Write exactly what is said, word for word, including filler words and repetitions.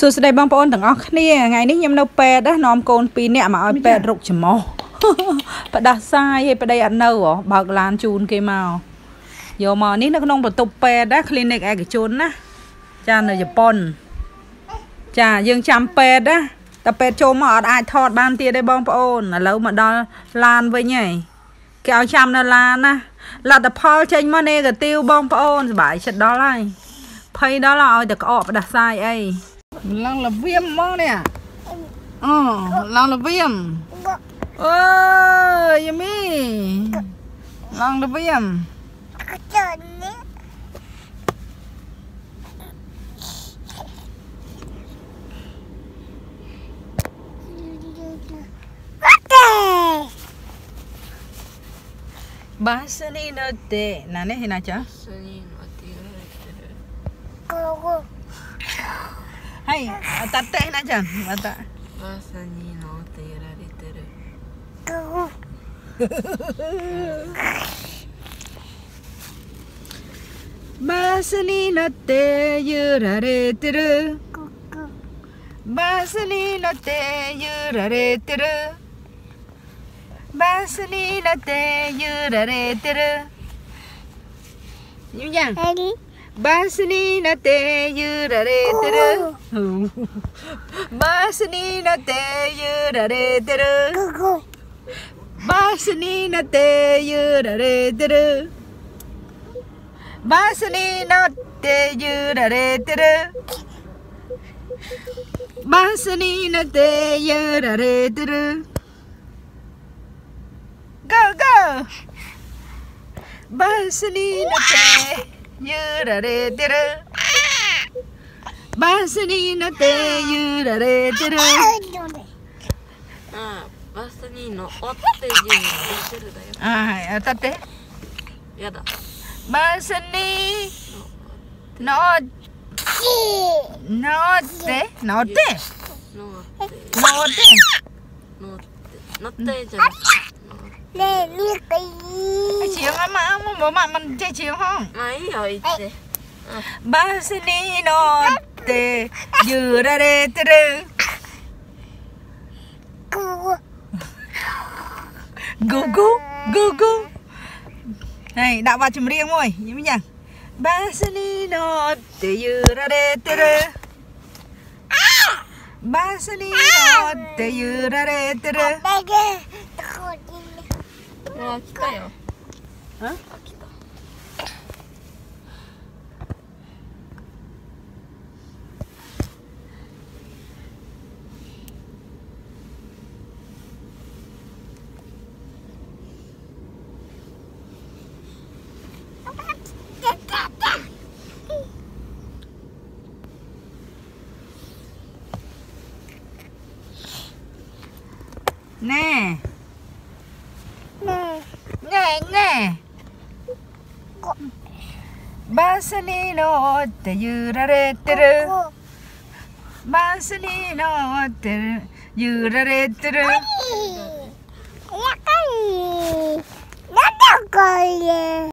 សួស្តីបងប្អូនទាំងអស់គ្នាថ្ងៃនេះខ្ញុំនៅពេទ្យណានាំកូនពីរនាក់មកឲ្យពេទ្យរុកច្រមុះផ្ដាសាយឲ្យប្តីអត់នៅបើកឡានជូនគេមកយកមកនេះនៅក្នុងបន្ទប់ពេទ្យណា clinic ឯកជនណាចានៅជប៉ុនចាយើងចាំពេទ្យណាតែពេទ្យចូលមកអត់អាចថតបានទៀតទេបងប្អូនឥឡូវមកដល់ឡានវិញហើយគេឲ្យចាំនៅឡានណាលទ្ធផលចេញមក negative បងប្អូនសប្បាយចិត្តដល់ហើយភ័យដល់ឲ្យតែក្អកផ្ដាសាយអីឡើងលវៀមមកនេះអូឡើងលវៀមអូយមីឡើងលវៀមバスに乗って何ひなちゃんはい当たってひなちゃんまたバスに乗ってやられてるバスに乗って揺られてるバスに乗って揺られてるバスに乗って揺られてるゆうちゃんバスに乗って揺られてるバスに乗って揺られてるバスに乗って揺られてるバスに乗って揺られてるバスに乗って揺られてるゴーゴーバスに乗って揺られてるバスに乗って揺られてるあバスに乗って揺られてるだよあはい当たってやだバスに乗って乗って乗って乗って乗って乗って乗ってじゃなくてねえ、見ていい。 chiều mà mà mà mà mình chơi chiều không まあいいよ行ってバスに乗って揺られてるこゴゴゴゴはいដាក់បទចម្រៀងមួយយីមិញបាសនីណូតេយូរ៉ារ៉េតេរបាសនីណូតេយូរ៉ារ៉េតេរこ。だけ。どこに。 あ来たよあ来たណែねណែណែバスに乗って揺られてえ。 るこバスに乗って揺られてるこ。やかい。なんだこれ。